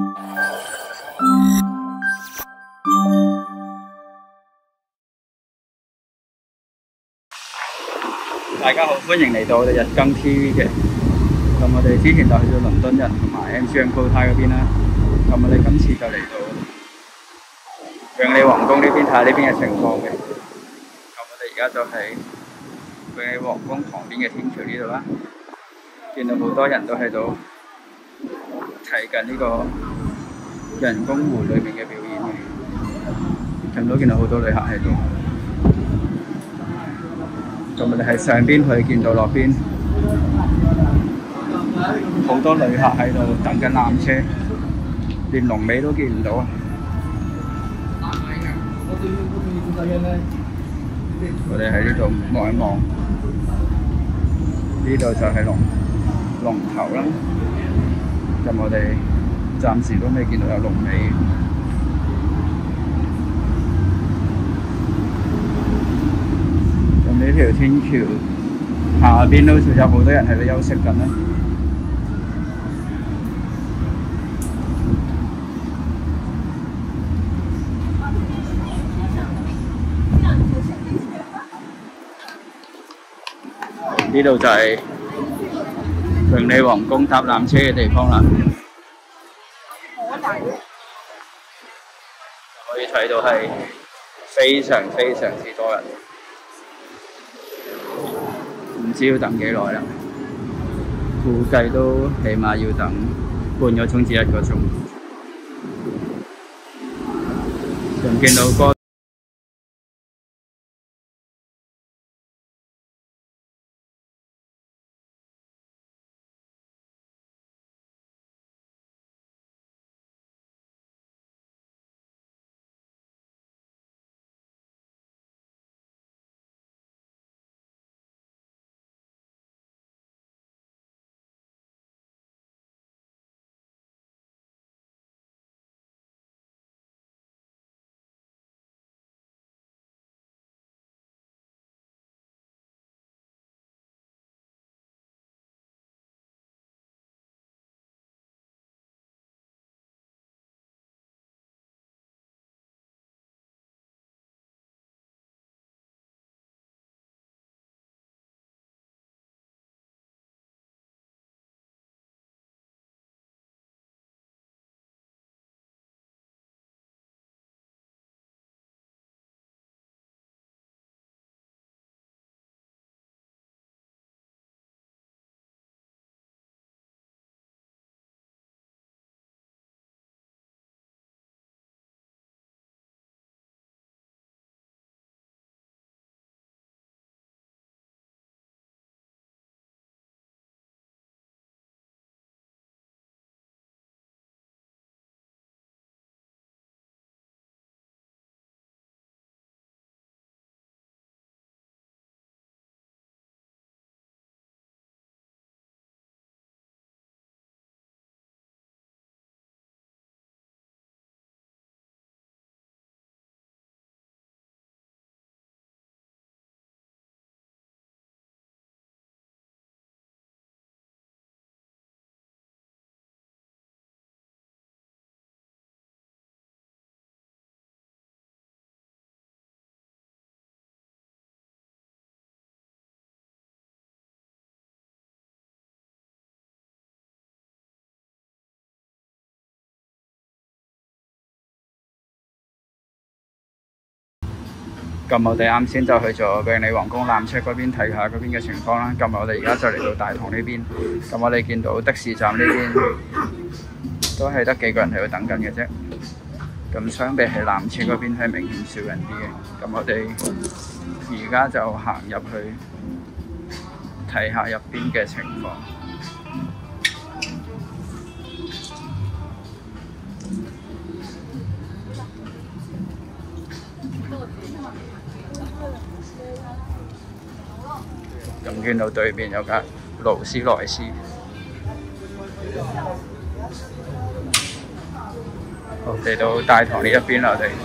大家好，歡迎嚟到我哋日更 TV 嘅。咁我哋之前就去咗倫敦人同埋 MGM 高泰嗰邊啦。咁我哋今次就嚟到永利皇宮呢邊睇下呢邊嘅情況嘅。咁我哋而家就喺永利皇宮旁邊嘅天橋呢度啦，見到好多人都喺度睇緊呢個人工湖裏面嘅表演嘅。見到好多旅客喺度。咁我哋喺上邊可以見到落邊好多旅客喺度等緊纜車，連龍尾都見唔到啊！我哋喺呢度望一望，呢度就係龍頭啦。咁我哋暫時都未見到有龍尾。呢條天橋下邊都有好多人喺度休息緊啦。呢度就係永利皇宮搭纜車嘅地方啦。可以睇到係非常之多人。唔知要等幾耐啦，估計都起碼要等半個鐘至1個鐘。仲見到個咁我哋啱先就去咗永利皇宮纜車嗰邊睇下嗰邊嘅情況啦。咁我哋而家就嚟到大堂呢邊。咁我哋見到的士站呢邊都係得幾個人喺度等緊嘅啫。咁相比起纜車嗰邊係明顯少人啲嘅。咁我哋而家就行入去睇下入邊嘅情況。咁見到對面有架勞斯萊斯，好嚟到大堂呢一邊啦，我哋。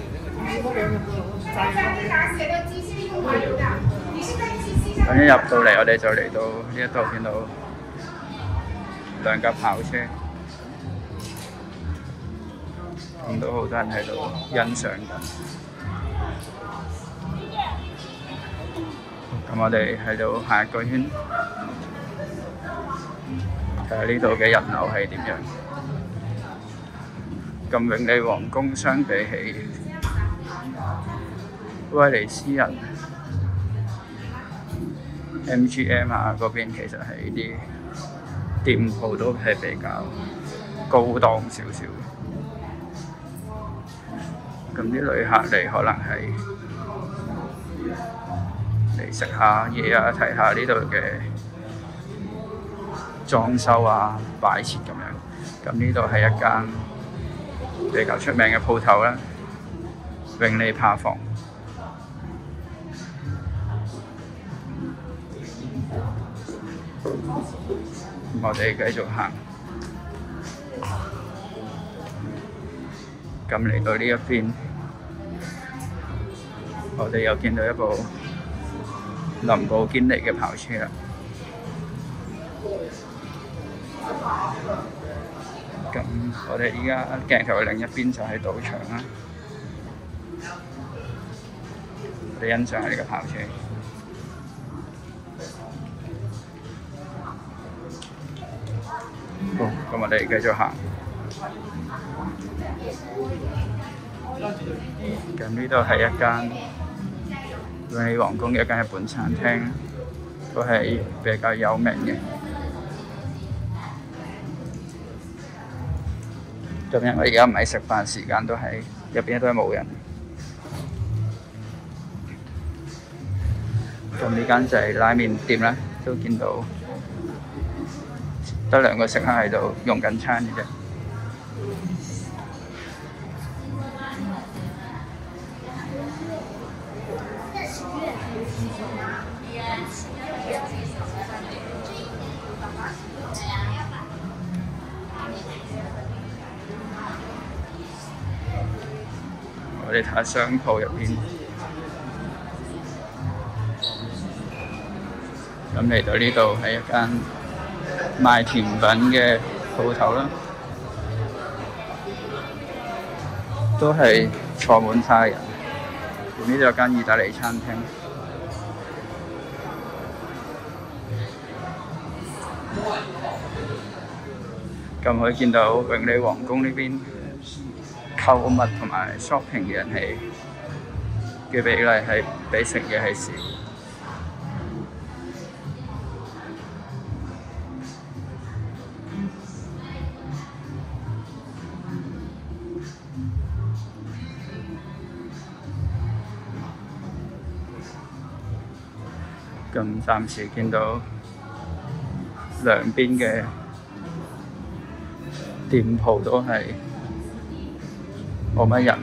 咁一入到嚟，我哋就嚟到呢一度，見到兩架跑車。 見到好多人喺度欣賞緊。咁我哋喺度行一個圈，睇下呢度嘅人流係點樣。咁永利皇宮相比起威尼斯人 MGM 啊嗰邊，其實係啲店鋪都係比較高檔少少。咁啲旅客嚟可能係嚟食下嘢啊，睇下呢度嘅裝修啊、擺設咁樣。咁呢度係一間比較出名嘅鋪頭啦，永利扒房。我哋繼續行。咁嚟到呢一邊，我哋又見到一部林寶堅尼嘅跑車啦。咁我哋依家鏡頭嘅另一邊就係賭場啦。我哋欣賞下呢個跑車。好，咁我哋繼續行。咁呢度係一間永利皇宮嘅一間日本餐廳，都係比較有名嘅。咁因為而家唔係食飯時間，都係入邊都係冇人。咁呢間就係拉麵店啦，都見到得2個食客喺度用緊餐嘅啫。我哋睇下商鋪入邊，咁嚟到呢度係一間賣甜品嘅鋪頭啦，都係坐滿晒人。呢度有間意大利餐廳。咁可以見到永利皇宮呢邊購物同埋 shopping 嘅人係嘅比例係比食嘢係少。咁暫時見到兩邊嘅店鋪都係冇乜人。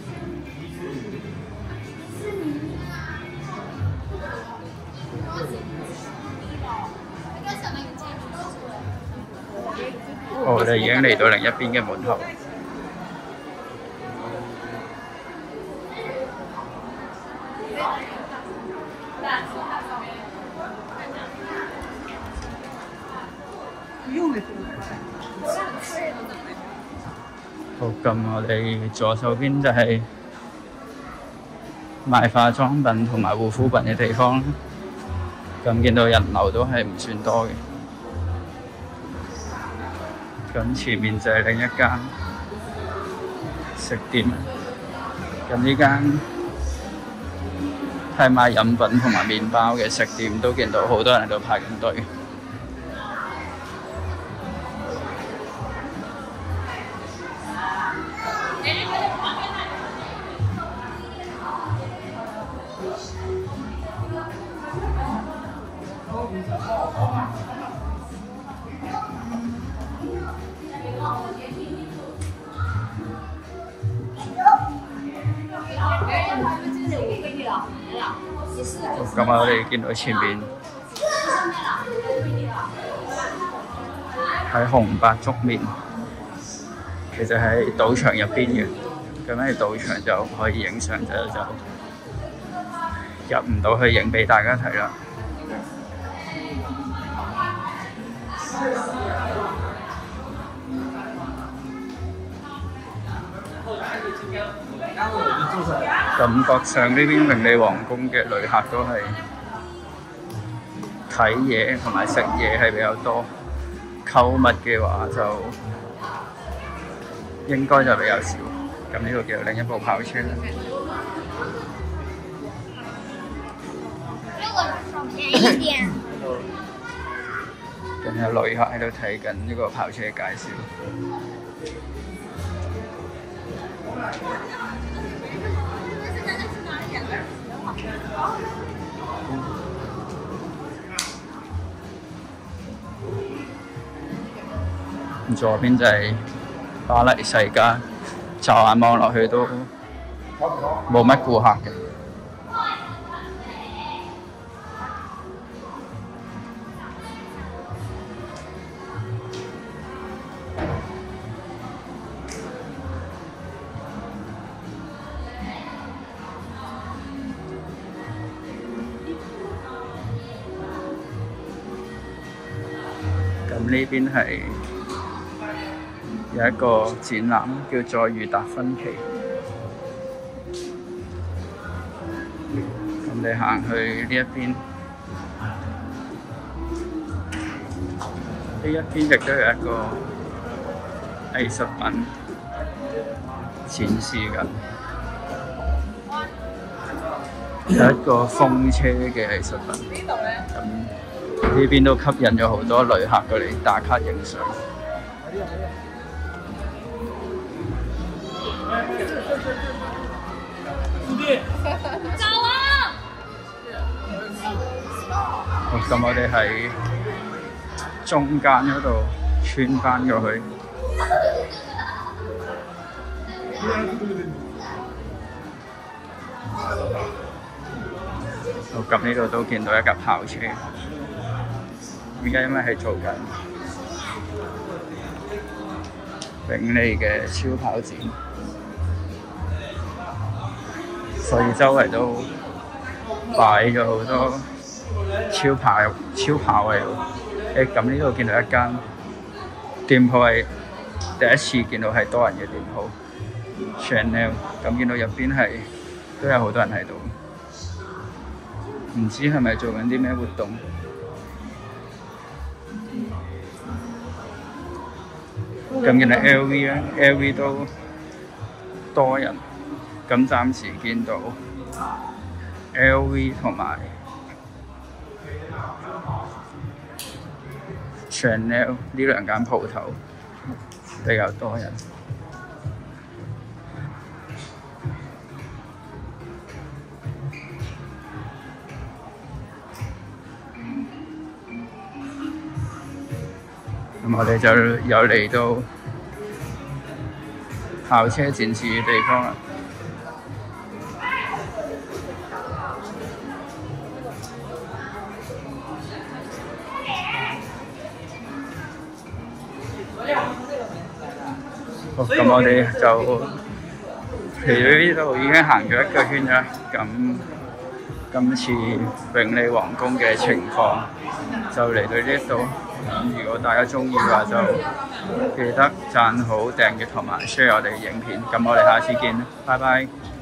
我哋已經嚟到另一邊嘅門口。好，咁我哋左手邊就係賣化妝品同埋護膚品嘅地方。咁見到人流都係唔算多嘅。咁前面就係另一間食店。咁呢間係賣飲品同埋麵包嘅食店，都見到好多人喺度排緊隊。咁我哋見到前面係紅白粥麵，其實喺賭場入邊嘅。咁喺賭場就可以影相，就入唔到去影俾大家睇啦。 感覺上呢邊永利皇宮嘅旅客都係睇嘢同埋食嘢係比較多，購物嘅話就應該就比較少。咁呢度叫另一部跑車啦。仲有旅客喺度睇緊呢個跑車介紹。左邊就係巴黎世家，驟眼望落去都冇乜顧客嘅。咁呢邊係有一個展覽叫再遇達芬奇。咁你行去呢一邊，呢一邊亦都有一個藝術品展示緊，有一個風車嘅藝術品。咁呢邊都吸引咗好多旅客過嚟打卡影相。好，咁我哋喺中間嗰度穿翻過去。好，咁呢度都見到一架跑車。而家因為係做緊永利嘅超跑展，所以周圍都擺咗好多超跑嚟喎。咁呢度見到一間店鋪係第一次見到係多人嘅店鋪 Chanel， 咁見到入邊係都有好多人喺度，唔知係咪做緊啲咩活動？咁見到 LV 咧 ，LV 都多人，咁暫時見到 LV 同埋 Chanel 呢兩間鋪頭比較多人。咁我哋就又嚟到跑車展示嘅地方啦。好，咁我哋就嚟到呢度已經行咗一個圈啦。咁今次永利皇宮嘅情況就嚟到呢度。咁如果大家鍾意嘅話，就記得讚好、訂閱同埋 share 我哋嘅影片。咁我哋下次見，拜拜。